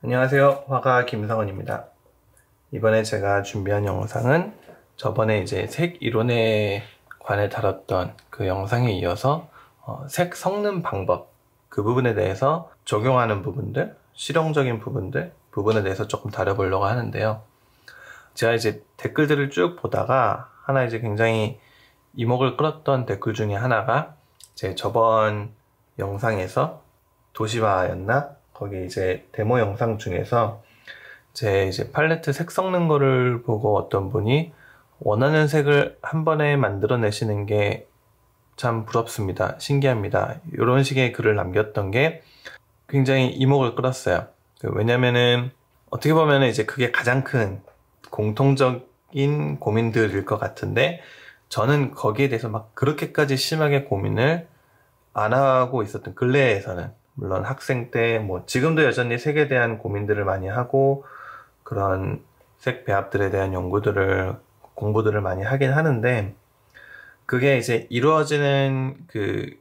안녕하세요. 화가 김성원입니다. 이번에 제가 준비한 영상은 저번에 이제 색 이론에 관해 다뤘던 그 영상에 이어서 색 섞는 방법, 그 부분에 대해서 적용하는 부분들, 실용적인 부분에 대해서 조금 다뤄보려고 하는데요. 제가 이제 댓글들을 쭉 보다가 하나 이제 굉장히 이목을 끌었던 댓글 중에 하나가 제 저번 영상에서 도시화였나? 거기 이제 데모 영상 중에서 제 이제 팔레트 색 섞는 거를 보고 어떤 분이 원하는 색을 한 번에 만들어내시는 게 참 부럽습니다. 신기합니다. 이런 식의 글을 남겼던 게 굉장히 이목을 끌었어요. 왜냐면은 어떻게 보면 이제 그게 가장 큰 공통적인 고민들일 것 같은데 저는 거기에 대해서 막 그렇게까지 심하게 고민을 안 하고 있었던 근래에서는 물론 학생 때 뭐 지금도 여전히 색에 대한 고민들을 많이 하고 그런 색 배합들에 대한 공부들을 많이 하긴 하는데 그게 이제 이루어지는 그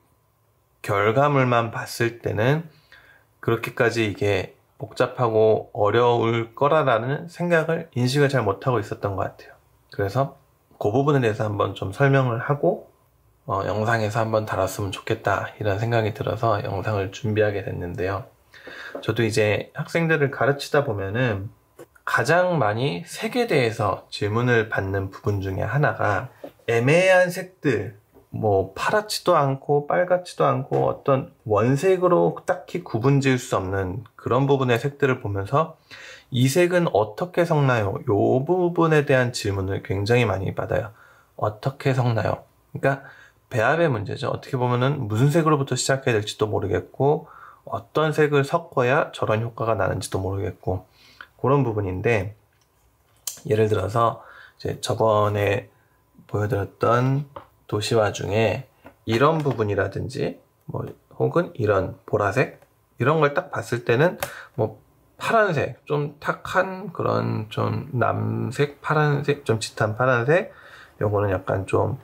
결과물만 봤을 때는 그렇게까지 이게 복잡하고 어려울 거라는 생각을 인식을 잘 못하고 있었던 것 같아요. 그래서 그 부분에 대해서 한번 좀 설명을 하고 영상에서 한번 다뤘으면 좋겠다 이런 생각이 들어서 영상을 준비하게 됐는데요. 저도 이제 학생들을 가르치다 보면은 가장 많이 색에 대해서 질문을 받는 부분 중에 하나가 애매한 색들, 뭐 파랗지도 않고 빨갛지도 않고 어떤 원색으로 딱히 구분 지을 수 없는 그런 부분의 색들을 보면서 이 색은 어떻게 섞나요? 이 부분에 대한 질문을 굉장히 많이 받아요. 어떻게 섞나요? 그러니까 배합의 문제죠. 어떻게 보면은 무슨 색으로부터 시작해야 될지도 모르겠고 어떤 색을 섞어야 저런 효과가 나는지도 모르겠고 그런 부분인데 예를 들어서 이제 저번에 보여드렸던 도시화 중에 이런 부분이라든지 뭐 혹은 이런 보라색 이런 걸 딱 봤을 때는 뭐 파란색 좀 탁한 그런 좀 남색 파란색 좀 짙은 파란색 요거는 약간 좀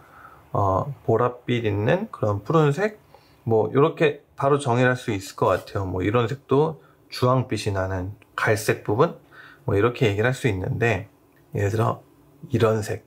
보랏빛 있는 그런 푸른색 뭐 이렇게 바로 정의할 수 있을 것 같아요. 뭐 이런 색도 주황빛이 나는 갈색 부분 뭐 이렇게 얘기를 할 수 있는데 예를 들어 이런 색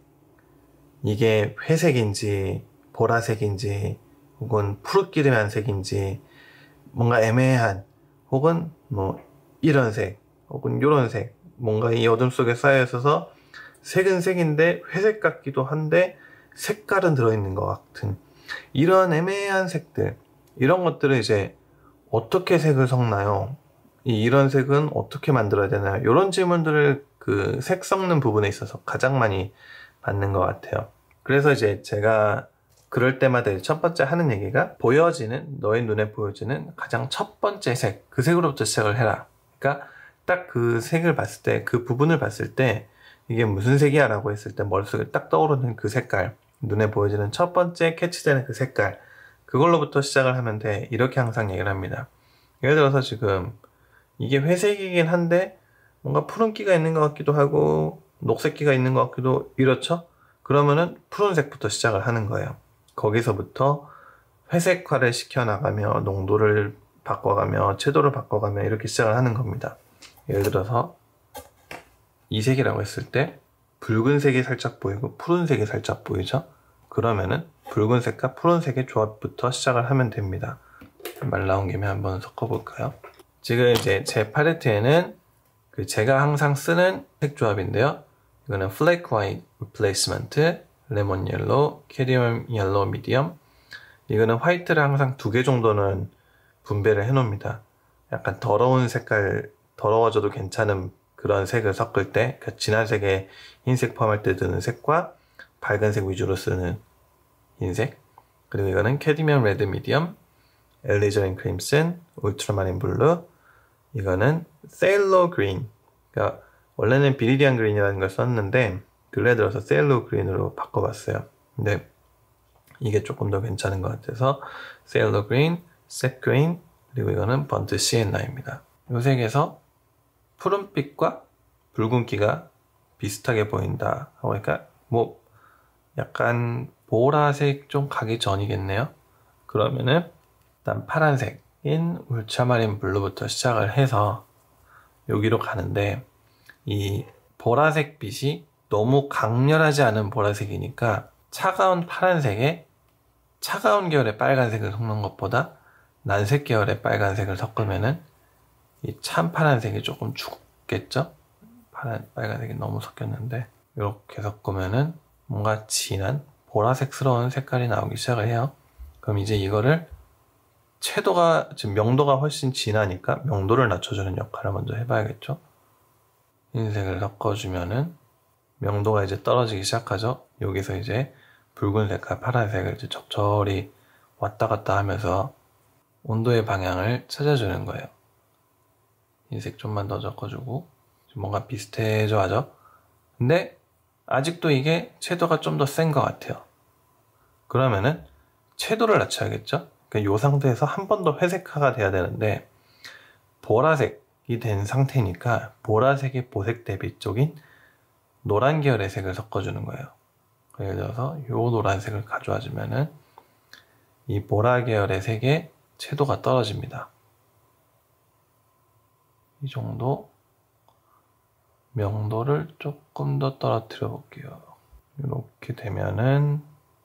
이게 회색인지 보라색인지 혹은 푸릇기름한 색인지 뭔가 애매한 혹은 뭐 이런 색 혹은 요런 색 뭔가 이 어둠 속에 쌓여 있어서 색은 색인데 회색 같기도 한데 색깔은 들어있는 것 같은 이런 애매한 색들 이런 것들을 이제 어떻게 색을 섞나요? 이런 색은 어떻게 만들어야 되나요? 이런 질문들을 그 색 섞는 부분에 있어서 가장 많이 받는 것 같아요. 그래서 이제 제가 그럴 때마다 첫 번째 하는 얘기가 너의 눈에 보여지는 가장 첫 번째 색, 그 색으로부터 시작을 해라. 그러니까 딱 그 색을 봤을 때, 그 부분을 봤을 때 이게 무슨 색이야? 라고 했을 때 머릿속에 딱 떠오르는 그 색깔, 눈에 보여지는 첫 번째 캐치되는 그 색깔, 그걸로부터 시작을 하면 돼. 이렇게 항상 얘기를 합니다. 예를 들어서 지금 이게 회색이긴 한데 뭔가 푸른기가 있는 것 같기도 하고 녹색기가 있는 것 같기도 이렇죠? 그러면은 푸른색부터 시작을 하는 거예요. 거기서부터 회색화를 시켜나가며 농도를 바꿔가며 채도를 바꿔가며 이렇게 시작을 하는 겁니다. 예를 들어서 이 색이라고 했을 때 붉은색이 살짝 보이고 푸른색이 살짝 보이죠? 그러면은 붉은색과 푸른색의 조합부터 시작을 하면 됩니다. 말 나온 김에 한번 섞어볼까요? 지금 이제 제 팔레트에는 제가 항상 쓰는 색 조합인데요. 이거는 플레이크 화이트 리플레이스먼트, 레몬 옐로우, 캐디엄 옐로우 미디엄. 이거는 화이트를 항상 2개 정도는 분배를 해 놓습니다. 약간 더러운 색깔, 더러워져도 괜찮은 그런 색을 섞을 때, 그 진한 색에 흰색 포함할 때 드는 색과 밝은 색 위주로 쓰는 흰색. 그리고 이거는 캐디엄 레드 미디엄, 엘리저린 크림슨, 울트라마린 블루. 이거는 세일러 그린. 그러니까 원래는 비리디안 그린이라는 걸 썼는데 근래 들어서 세일러 그린으로 바꿔봤어요. 근데 이게 조금 더 괜찮은 것 같아서 세일러 그린, 셋 그린, 그리고 이거는 번트 시엔나입니다. 이 색에서 푸른빛과 붉은기가 비슷하게 보인다. 그러니까 뭐 약간 보라색 좀 가기 전이겠네요. 그러면은 일단 파란색인 울트라마린 블루부터 시작을 해서 여기로 가는데, 이 보라색 빛이 너무 강렬하지 않은 보라색이니까 차가운 파란색에 차가운 계열의 빨간색을 섞는 것보다 난색 계열의 빨간색을 섞으면은 이 참 파란색이 조금 죽겠죠? 빨간색이 너무 섞였는데, 이렇게 섞으면은 뭔가 진한 보라색스러운 색깔이 나오기 시작을 해요. 그럼 이제 이거를 채도가, 지금 명도가 훨씬 진하니까 명도를 낮춰주는 역할을 먼저 해봐야겠죠? 흰색을 섞어주면은 명도가 이제 떨어지기 시작하죠? 여기서 이제 붉은색과 파란색을 이제 적절히 왔다 갔다 하면서 온도의 방향을 찾아주는 거예요. 흰색 좀만 더 섞어주고, 뭔가 비슷해져 하죠? 근데 아직도 이게 채도가 좀 더 센 것 같아요. 그러면은 채도를 낮춰야겠죠? 그러니까 이 상태에서 한 번 더 회색화가 돼야 되는데, 보라색이 된 상태니까 보라색의 보색 대비 쪽인 노란 계열의 색을 섞어주는 거예요. 예를 들어서 이 노란색을 가져와 주면은 이 보라 계열의 색의 채도가 떨어집니다. 이 정도 명도를 조금 더 떨어뜨려 볼게요. 이렇게 되면은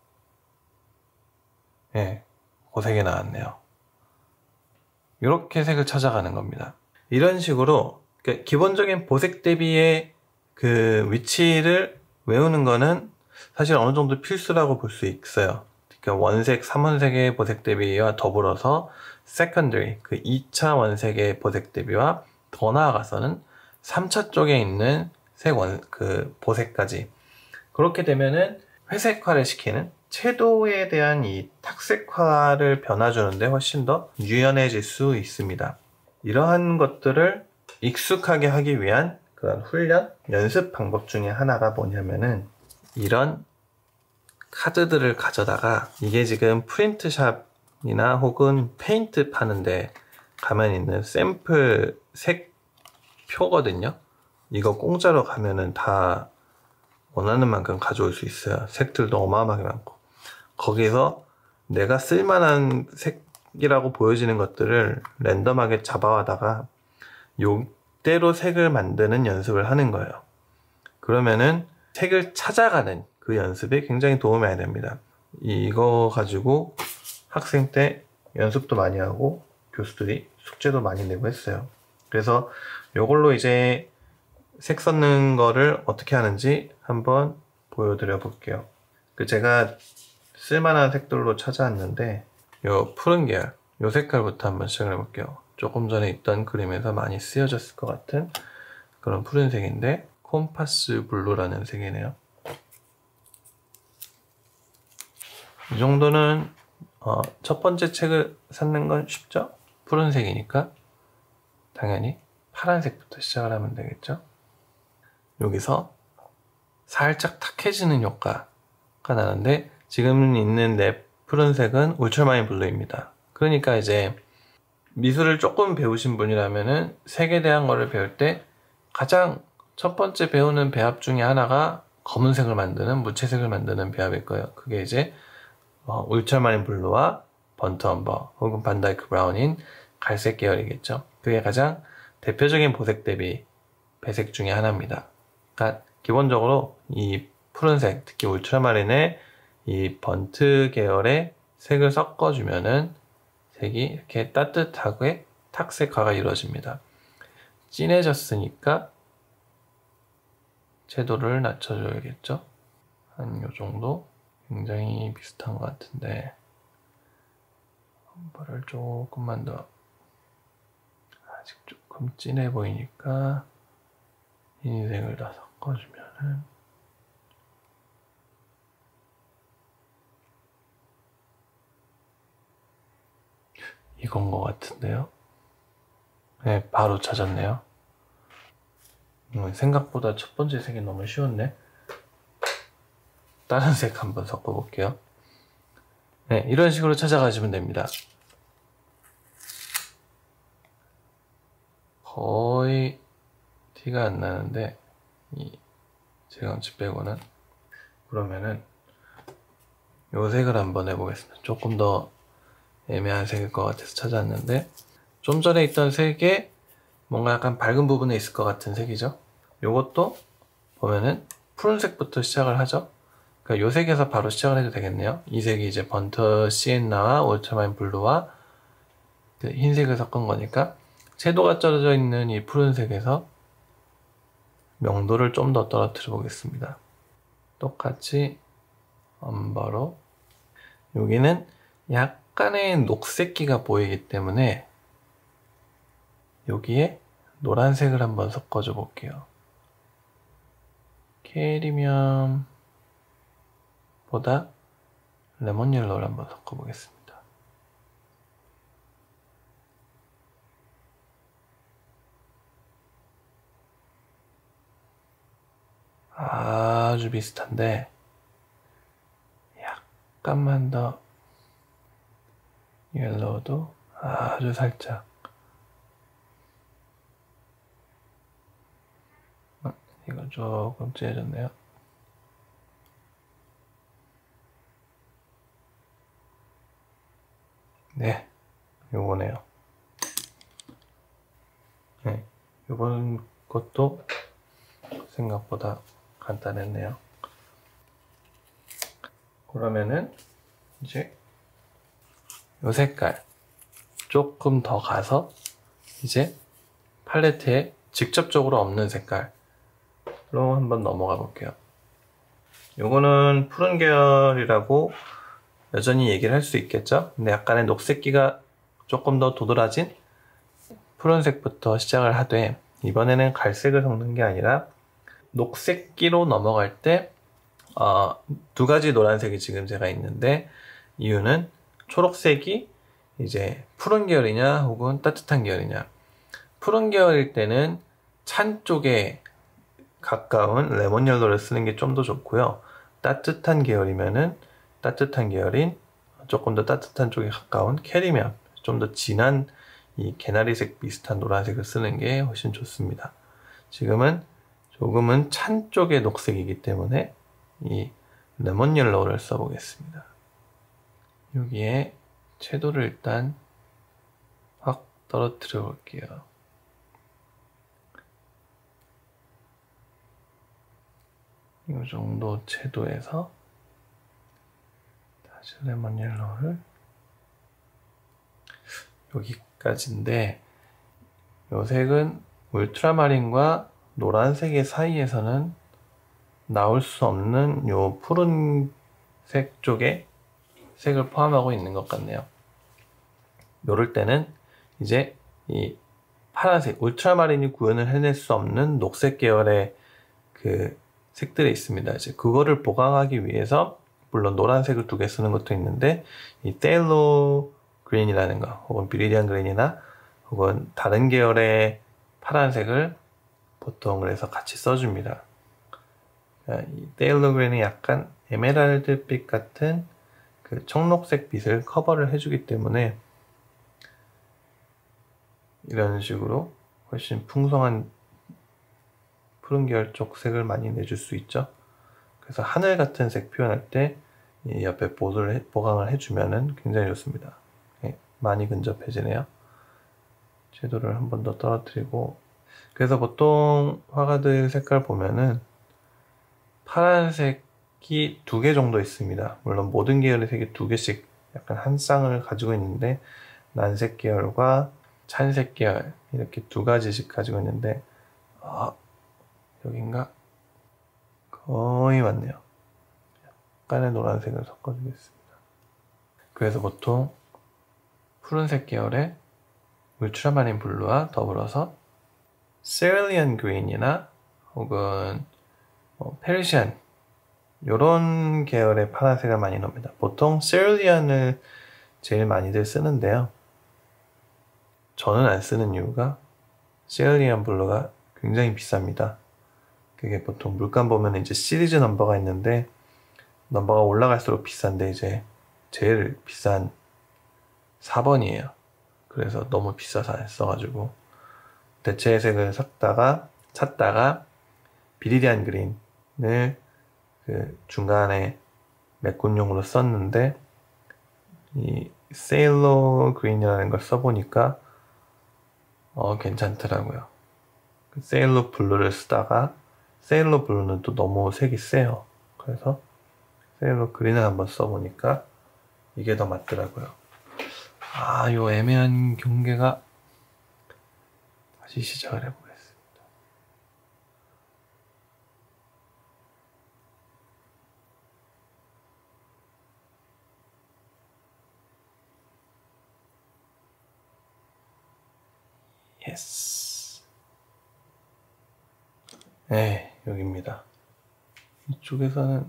그 색이 나왔네요. 이렇게 색을 찾아가는 겁니다. 이런 식으로 기본적인 보색 대비의 그 위치를 외우는 거는 사실 어느 정도 필수라고 볼 수 있어요. 그러니까 원색, 3원색의 보색 대비와 더불어서 secondary, 그 2차 원색의 보색 대비와 더 나아가서는 3차 쪽에 있는 그 보색까지. 그렇게 되면은 회색화를 시키는 채도에 대한 이 탁색화를 변화주는데 훨씬 더 유연해질 수 있습니다. 이러한 것들을 익숙하게 하기 위한 그런 훈련, 연습 방법 중에 하나가 뭐냐면은 이런 카드들을 가져다가, 이게 지금 프린트샵이나 혹은 페인트 파는데 가면 있는 샘플 색 표거든요. 이거 공짜로 가면은 다 원하는 만큼 가져올 수 있어요. 색들도 어마어마하게 많고. 거기서 내가 쓸만한 색이라고 보여지는 것들을 랜덤하게 잡아와다가 요대로 색을 만드는 연습을 하는 거예요. 그러면은 색을 찾아가는 그 연습에 굉장히 도움이 많이 됩니다. 이거 가지고 학생 때 연습도 많이 하고 교수들이 숙제도 많이 내고 했어요. 그래서 요걸로 이제 색 섞는 거를 어떻게 하는지 한번 보여드려 볼게요. 제가 쓸만한 색들로 찾아왔는데, 요 푸른 계열, 요 색깔부터 한번 시작해 볼게요. 조금 전에 있던 그림에서 많이 쓰여졌을 것 같은 그런 푸른색인데, 콤파스 블루라는 색이네요. 이 정도는 첫 번째 책을 샀는 건 쉽죠? 푸른색이니까 당연히 파란색부터 시작을 하면 되겠죠? 여기서 살짝 탁해지는 효과가 나는데, 지금 있는 내 푸른색은 울트라마린 블루입니다. 그러니까 이제 미술을 조금 배우신 분이라면은 색에 대한 거를 배울 때 가장 첫 번째 배우는 배합 중에 하나가 검은색을 만드는, 무채색을 만드는 배합일 거예요. 그게 이제 울트라마린 블루와 번트 엄버 혹은 반다이크 브라운인 갈색 계열이겠죠. 그게 가장 대표적인 보색 대비 배색 중에 하나입니다. 그러니까 기본적으로 이 푸른색, 특히 울트라마린의 이 번트 계열의 색을 섞어주면은 색이 이렇게 따뜻하게 탁색화가 이루어집니다. 진해졌으니까 채도를 낮춰줘야겠죠? 한 요 정도? 굉장히 비슷한 것 같은데, 엄버를 조금만 더, 아직 조금 진해 보이니까 흰색을 다 섞어주면은 이건 것 같은데요? 네, 바로 찾았네요. 생각보다 첫 번째 색이 너무 쉬웠네. 다른 색 한번 섞어볼게요. 네, 이런 식으로 찾아가시면 됩니다. 거의 티가 안 나는데, 이 제광치 빼고는. 그러면은 요 색을 한번 해보겠습니다. 조금 더 애매한 색일 것 같아서 찾았는데, 좀 전에 있던 색의 뭔가 약간 밝은 부분에 있을 것 같은 색이죠. 요것도 보면은 푸른색부터 시작을 하죠. 그러니까 요 색에서 바로 시작을 해도 되겠네요. 이 색이 이제 번트 시엔나와 울트라마린 블루와 그 흰색을 섞은 거니까 채도가 떨어져 있는 이 푸른색에서 명도를 좀 더 떨어뜨려 보겠습니다. 똑같이 엄버로 여기는 약간의 녹색기가 보이기 때문에 여기에 노란색을 한번 섞어줘 볼게요. 캐리멈보다 레몬 옐로우를 한번 섞어 보겠습니다. 아주 비슷한데 약간만 더 옐로우도 아주 살짝 이건 조금 째졌네요. 네, 요거네요. 네, 요번 것도 생각보다 간단했네요. 그러면은 이제 요 색깔 조금 더 가서 이제 팔레트에 직접적으로 없는 색깔로 한번 넘어가 볼게요. 요거는 푸른 계열이라고 여전히 얘기를 할 수 있겠죠. 근데 약간의 녹색기가 조금 더 도드라진 푸른색부터 시작을 하되 이번에는 갈색을 섞는 게 아니라 녹색기로 넘어갈 때 두 가지 노란색이 지금 제가 있는데 이유는 초록색이 이제 푸른 계열이냐 혹은 따뜻한 계열이냐. 푸른 계열일 때는 찬 쪽에 가까운 레몬 옐로우를 쓰는 게 좀 더 좋고요. 따뜻한 계열이면은 따뜻한 계열인 조금 더 따뜻한 쪽에 가까운 캐리면 좀 더 진한 이 개나리색 비슷한 노란색을 쓰는 게 훨씬 좋습니다. 지금은 조금은 찬 쪽의 녹색이기 때문에 이 레몬 옐로우를 써보겠습니다. 여기에 채도를 일단 확 떨어뜨려 볼게요. 이 정도 채도에서 다시 레몬 옐로우를 여기까지인데 이 색은 울트라마린과 노란색의 사이에서는 나올 수 없는 요 푸른색 쪽에 색을 포함하고 있는 것 같네요. 요럴 때는 이제 이 파란색, 울트라마린이 구현을 해낼 수 없는 녹색 계열의 그 색들이 있습니다. 이제 그거를 보강하기 위해서 물론 노란색을 두 개 쓰는 것도 있는데 이 테일로 그린이라는 거 혹은 비리디안 그린이나 혹은 다른 계열의 파란색을 보통 그래서 같이 써줍니다. 이 테일로 그린이 약간 에메랄드빛 같은 그 청록색 빛을 커버를 해주기 때문에 이런 식으로 훨씬 풍성한 푸른 계열 쪽 색을 많이 내줄 수 있죠. 그래서 하늘 같은 색 표현할 때 이 옆에 보강을 해주면 굉장히 좋습니다. 네, 많이 근접해지네요. 채도를 한 번 더 떨어뜨리고 그래서 보통 화가들 색깔 보면은 파란색이 2개 정도 있습니다. 물론 모든 계열의 색이 2개씩 약간 한 쌍을 가지고 있는데 난색 계열과 찬색 계열 이렇게 2가지씩 가지고 있는데 여긴가? 거의 맞네요. 약간의 노란색을 섞어주겠습니다. 그래서 보통 푸른색 계열의 울트라마린 블루와 더불어서 세릴리안 그린이나 혹은 페르시안 이런 계열의 파란색을 많이 넣습니다. 보통 세릴리안을 제일 많이들 쓰는데요. 저는 안 쓰는 이유가 세릴리안 블루가 굉장히 비쌉니다. 그게 보통 물감 보면 이제 시리즈 넘버가 있는데 넘버가 올라갈수록 비싼데 이제 제일 비싼 4번이에요. 그래서 너무 비싸서 안 써가지고 대체 색을 찾다가 비리디안 그린을 그 중간에 메꾼용으로 썼는데 이 세일러 그린이라는 걸 써보니까 괜찮더라고요. 세일러 블루를 쓰다가 세일러 블루는 또 너무 색이 세요. 그래서 세일러 그린을 한번 써보니까 이게 더 맞더라고요. 요 애매한 경계가 다시 시작을 해보겠습니다. 예스. 네, 여기입니다. 이쪽에서는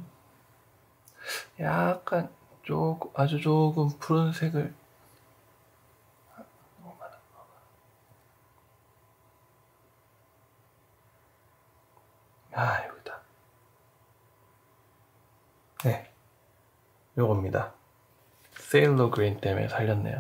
약간 아주 조금 푸른색을 여기다. 네, 요겁니다. 세일러 그린 때문에 살렸네요.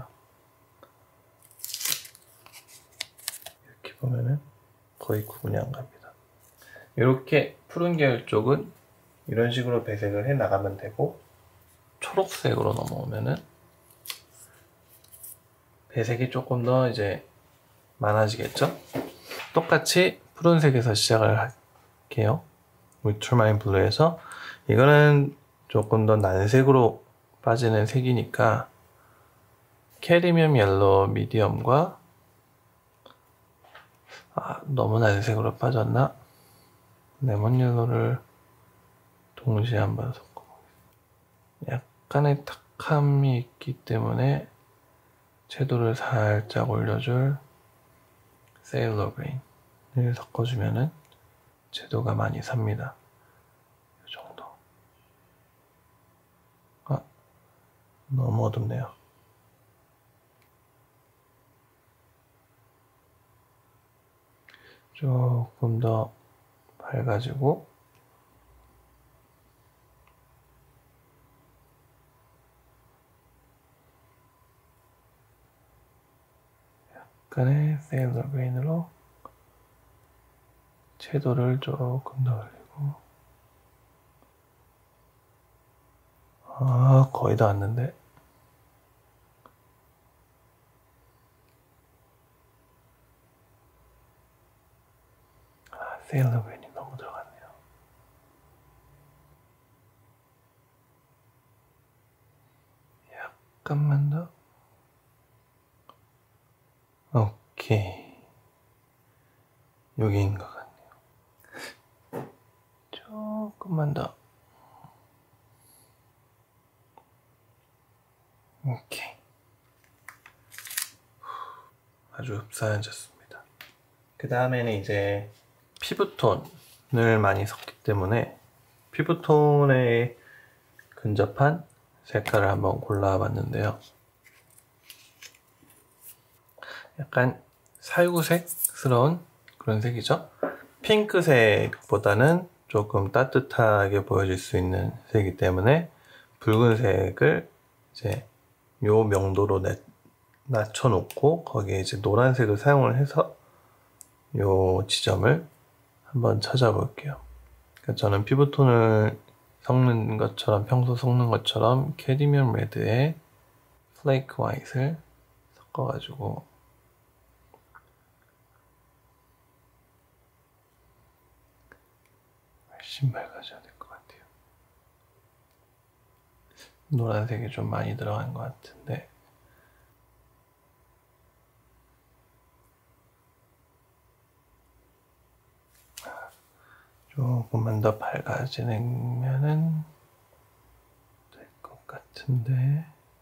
이렇게 보면은 거의 구분이 안 갑니다. 이렇게 푸른 계열 쪽은 이런 식으로 배색을 해 나가면 되고, 초록색으로 넘어오면은 배색이 조금 더 이제 많아지겠죠? 똑같이 푸른색에서 시작을 할게요. 울트라마린 블루에서 이거는 조금 더 난색으로 빠지는 색이니까 캐리미엄 옐로우 미디엄과 너무 난색으로 빠졌나? 레몬 옐로우를 동시에 한번 섞어보겠습니다. 약간의 탁함이 있기 때문에 채도를 살짝 올려줄 세일러 그린을 섞어주면은 채도가 많이 삽니다. 이 정도. 너무 어둡네요. 조금 더 밝아지고, 약간의 세일러 그린으로 채도를 조금 더 올리고, 거의 다 왔는데. 세일러 그린이 너무 들어갔네요. 약간만 더. 오케이. 여기인 것 같네요. 조금만 더. 오케이. 아주 흡사해졌습니다. 그 다음에는 이제 피부톤을 많이 섞기 때문에 피부톤에 근접한 색깔을 한번 골라봤는데요. 약간 살구색스러운 그런 색이죠. 핑크색보다는 조금 따뜻하게 보여질 수 있는 색이기 때문에 붉은색을 이제 요 명도로 낮춰놓고 거기에 이제 노란색을 사용을 해서 요 지점을 한번 찾아볼게요. 그러니까 저는 피부톤을 섞는 것처럼, 평소 섞는 것처럼 캐디미엄 레드에 플레이크 화이트를 섞어가지고 훨씬 밝아져야 될 것 같아요. 노란색이 좀 많이 들어간 것 같은데, 조금만 더 밝아지면은 될 것 같은데.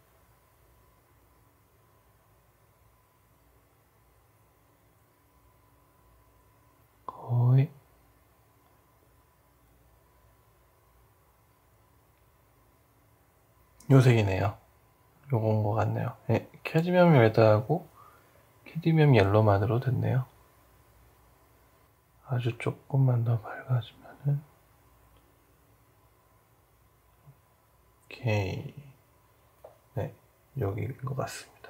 거의 요 색이네요. 요건 것 같네요. 네, 캐디미엄 레드하고 캐디미엄 옐로만으로 됐네요. 아주 조금만 더 밝아지면은, 오케이. 네, 여기인 것 같습니다.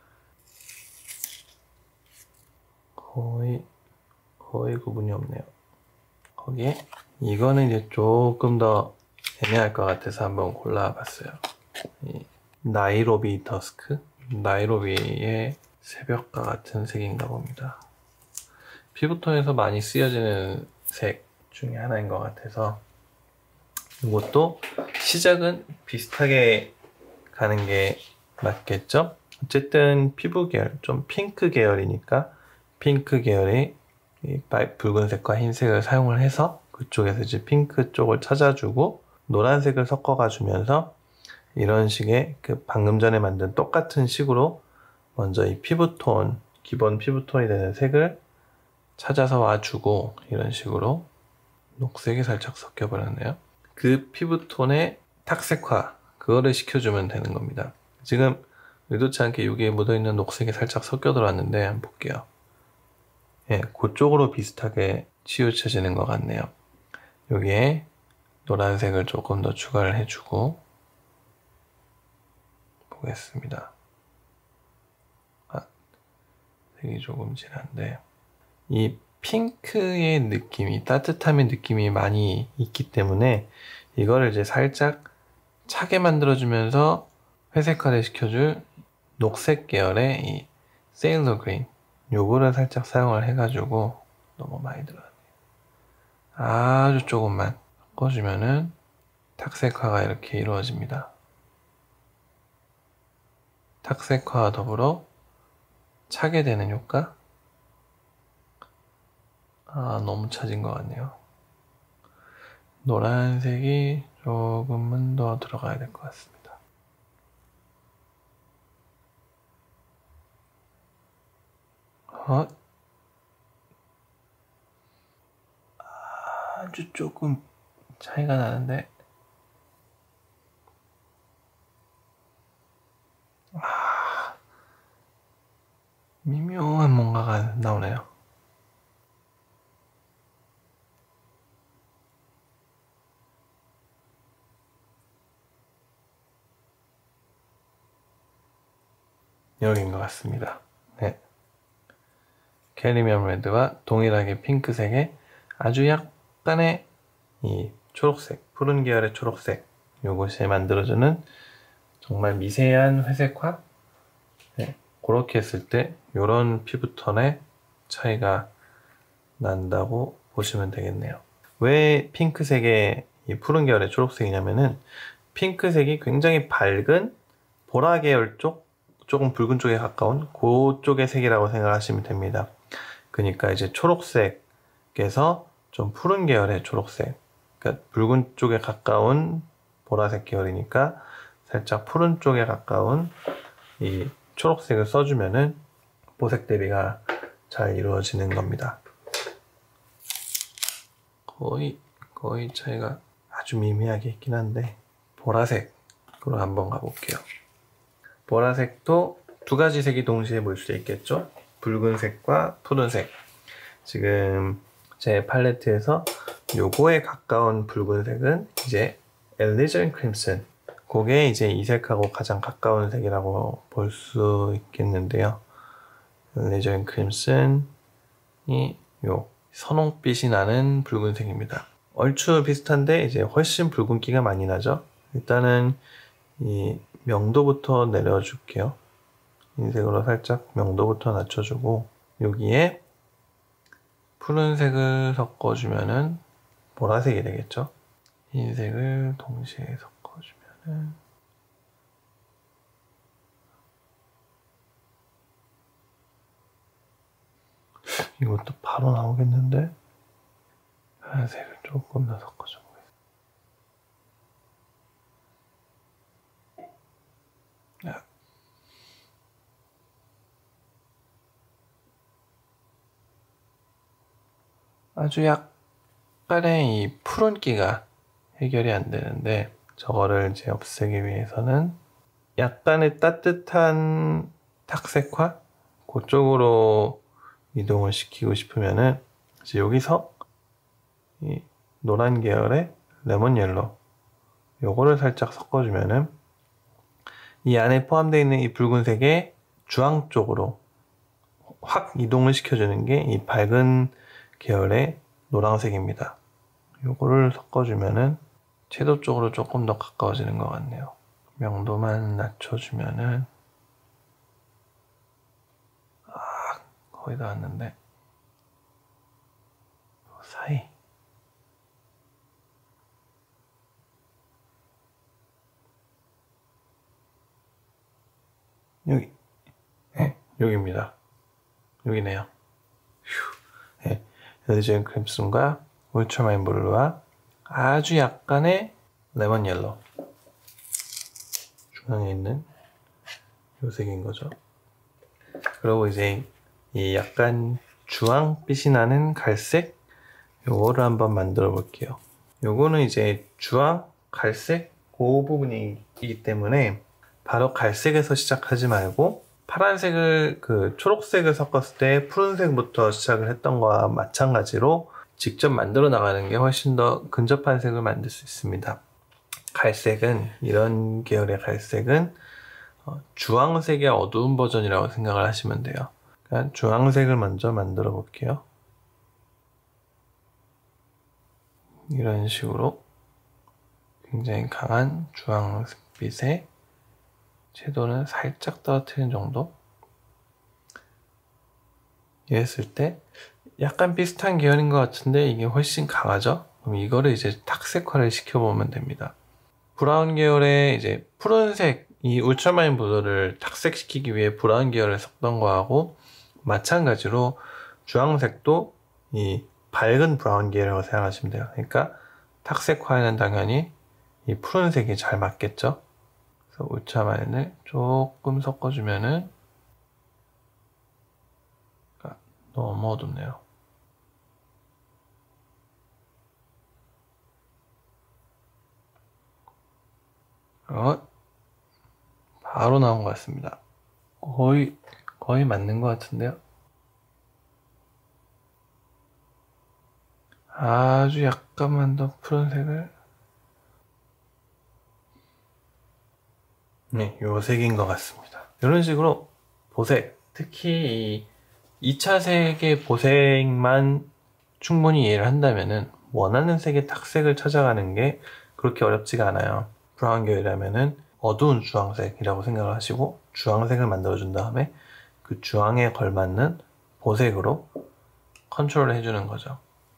거의 구분이 없네요. 거기에 이거는 이제 조금 더 애매할 것 같아서 한번 골라봤어요. 이 나이로비 더스크, 나이로비의 새벽과 같은 색인가 봅니다. 피부톤에서 많이 쓰여지는 색 중에 하나인 것 같아서 이것도 시작은 비슷하게 가는 게 맞겠죠? 어쨌든 피부 계열, 좀 핑크 계열이니까 핑크 계열의 이 붉은색과 흰색을 사용을 해서 그쪽에서 이제 핑크 쪽을 찾아주고 노란색을 섞어가 주면서 이런 식의 그 방금 전에 만든 똑같은 식으로 먼저 이 피부톤, 기본 피부톤이 되는 색을 찾아서 와주고 이런 식으로 녹색이 살짝 섞여버렸네요. 그 피부톤의 탁색화, 그거를 시켜주면 되는 겁니다. 지금 의도치 않게 여기에 묻어있는 녹색이 살짝 섞여 들어왔는데 한번 볼게요. 예, 그쪽으로 비슷하게 치우쳐지는 것 같네요. 여기에 노란색을 조금 더 추가를 해주고 보겠습니다. 색이 조금 진한데 이 핑크의 느낌이, 따뜻함의 느낌이 많이 있기 때문에 이거를 이제 살짝 차게 만들어주면서 회색화를 시켜줄 녹색 계열의 이 세일러 그린, 요거를 살짝 사용을 해가지고 너무 많이 들어가네요. 아주 조금만 섞어주면은 탁색화가 이렇게 이루어집니다. 탁색화와 더불어 차게 되는 효과? 너무 차진 것 같네요. 노란색이 조금은 더 들어가야 될 것 같습니다. 아주 조금 차이가 나는데 미묘한 뭔가가 나오네요. 여기인 것 같습니다. 네. 캐리미엄 레드와 동일하게 핑크색의 아주 약간의 이 초록색, 푸른 계열의 초록색, 요것이 만들어주는 정말 미세한 회색화? 네. 그렇게 했을 때 이런 피부톤의 차이가 난다고 보시면 되겠네요. 왜 핑크색의 이 푸른 계열의 초록색이냐면은 핑크색이 굉장히 밝은 보라 계열 쪽, 조금 붉은 쪽에 가까운 그쪽의 색이라고 생각하시면 됩니다. 그러니까 이제 초록색에서 좀 푸른 계열의 초록색, 그러니까 붉은 쪽에 가까운 보라색 계열이니까 살짝 푸른 쪽에 가까운 이 초록색을 써주면은 보색 대비가 잘 이루어지는 겁니다. 거의 차이가 아주 미미하게 있긴 한데 보라색으로 한번 가볼게요. 보라색도 두 가지 색이 동시에 볼 수 있겠죠? 붉은색과 푸른색. 지금 제 팔레트에서 요거에 가까운 붉은색은 이제 엘리전 크림슨, 그게 이제 이 색하고 가장 가까운 색이라고 볼 수 있겠는데요. 엘리전 크림슨이 요 선홍빛이 나는 붉은색입니다. 얼추 비슷한데 이제 훨씬 붉은기가 많이 나죠. 일단은 이 명도부터 내려줄게요. 흰색으로 살짝 명도부터 낮춰주고 여기에 푸른색을 섞어주면은 보라색이 되겠죠. 흰색을 동시에 섞어주면은 이것도 바로 나오겠는데 하얀색을 조금 더 섞어줘 보겠습니다. 아주 약간의 이 푸른기가 해결이 안 되는데 저거를 이제 없애기 위해서는 약간의 따뜻한 탁색화? 그쪽으로 이동을 시키고 싶으면은 이제 여기서 이 노란 계열의 레몬 옐로우 요거를 살짝 섞어주면은 이 안에 포함되어 있는 이 붉은색의 주황 쪽으로 확 이동을 시켜주는 게 이 밝은 계열의 노란색입니다. 요거를 섞어주면은 채도 쪽으로 조금 더 가까워지는 것 같네요. 명도만 낮춰주면은 거의 다 왔는데 하이. 여기. 네, 여기입니다. 여기네요. 휴. 네, 레드제인 크림슨과 울트라마인 블루와 아주 약간의 레몬 옐로우. 중앙에 있는 요 색인 거죠. 그리고 이제 이 약간 주황빛이 나는 갈색, 요거를 한번 만들어 볼게요. 요거는 이제 주황, 갈색 그 부분이기 때문에 바로 갈색에서 시작하지 말고 파란색을 초록색을 섞었을 때 푸른색부터 시작을 했던 거와 마찬가지로 직접 만들어 나가는 게 훨씬 더 근접한 색을 만들 수 있습니다. 갈색은, 이런 계열의 갈색은 주황색의 어두운 버전이라고 생각을 하시면 돼요. 그러니까 주황색을 먼저 만들어 볼게요. 이런 식으로 굉장히 강한 주황빛의 채도는 살짝 떨어뜨리는 정도. 이랬을 때 약간 비슷한 계열인 것 같은데 이게 훨씬 강하죠? 그럼 이거를 이제 탁색화를 시켜보면 됩니다. 브라운 계열의 이제 푸른색, 이 울트라마인 블루를 탁색시키기 위해 브라운 계열을 썼던 거하고 마찬가지로 주황색도 이 밝은 브라운 계열이라고 생각하시면 돼요. 그러니까 탁색화에는 당연히 이 푸른색이 잘 맞겠죠? 그래서 울트라마인을 조금 섞어주면은 너무 어둡네요. 바로 나온 것 같습니다. 거의 맞는 것 같은데요. 아주 약간만 더 푸른색을. 네, 요 색인 것 같습니다. 이런 식으로 보색, 특히 이 2차 색의 보색만 충분히 이해를 한다면은 원하는 색의 탁색을 찾아가는 게 그렇게 어렵지가 않아요. 브라운 계열이라면은 어두운 주황색이라고 생각을 하시고 주황색을 만들어준 다음에 그 주황에 걸맞는 보색으로 컨트롤을 해주는 거죠.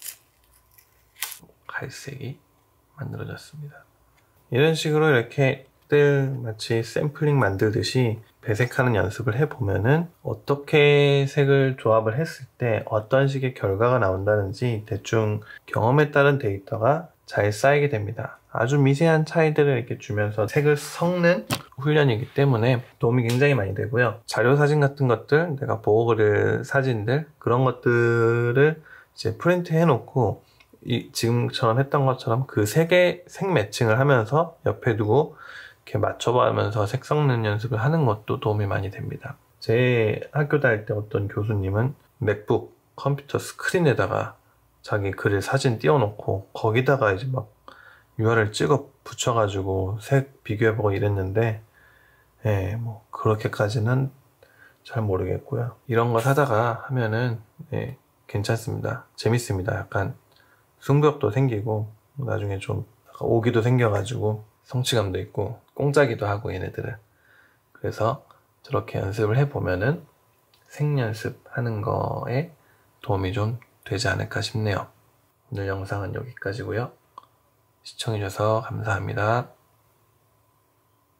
갈색이 만들어졌습니다. 이런 식으로 이렇게 마치 샘플링 만들듯이 배색하는 연습을 해보면은 어떻게 색을 조합을 했을 때 어떤 식의 결과가 나온다는지 대충 경험에 따른 데이터가 잘 쌓이게 됩니다. 아주 미세한 차이들을 이렇게 주면서 색을 섞는 훈련이기 때문에 도움이 굉장히 많이 되고요. 자료 사진 같은 것들, 내가 보고 그릴 사진들, 그런 것들을 이제 프린트 해놓고 지금처럼 했던 것처럼 그 색의 색 매칭을 하면서 옆에 두고 이렇게 맞춰보면서 색 섞는 연습을 하는 것도 도움이 많이 됩니다. 제 학교 다닐 때 어떤 교수님은 맥북 컴퓨터 스크린에다가 자기 그릴 사진 띄워놓고 거기다가 이제 막 URL 찍어 붙여가지고 색 비교해보고 이랬는데, 예, 뭐 그렇게까지는 잘 모르겠고요. 이런 거 사다가 하면은 예, 괜찮습니다. 재밌습니다. 약간 승부욕도 생기고 나중에 좀 오기도 생겨가지고 성취감도 있고 공짜기도 하고 얘네들은. 그래서 저렇게 연습을 해보면은 색 연습하는 거에 도움이 좀 되지 않을까 싶네요. 오늘 영상은 여기까지고요. 시청해주셔서 감사합니다.